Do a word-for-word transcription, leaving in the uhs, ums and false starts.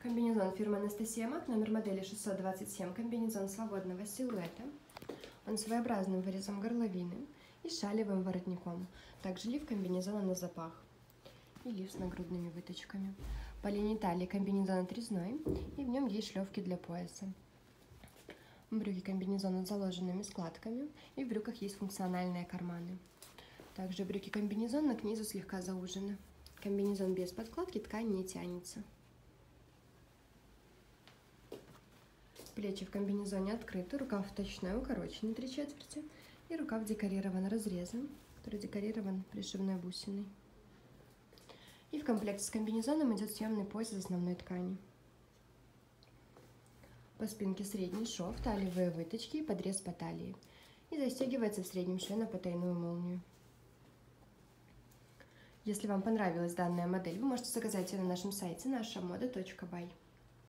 Комбинезон фирмы Анастасия Мак, номер модели шестьсот двадцать семь, комбинезон свободного силуэта. Он своеобразным вырезом горловины и шалевым воротником. Также лиф комбинезона на запах и лиф с нагрудными выточками. По линии талии комбинезон отрезной, и в нем есть шлевки для пояса. Брюки комбинезона с заложенными складками, и в брюках есть функциональные карманы. Также брюки комбинезона к низу слегка заужены. Комбинезон без подкладки, ткань не тянется. Плечи в комбинезоне открыты, рукав вточной, укороченный три четверти, и рукав декорирован разрезом, который декорирован пришивной бусиной. И в комплекте с комбинезоном идет съемный пояс из основной ткани. По спинке средний шов, талиевые выточки и подрез по талии. И застегивается в среднем шве на потайную молнию. Если вам понравилась данная модель, вы можете заказать ее на нашем сайте наша мода точка бай.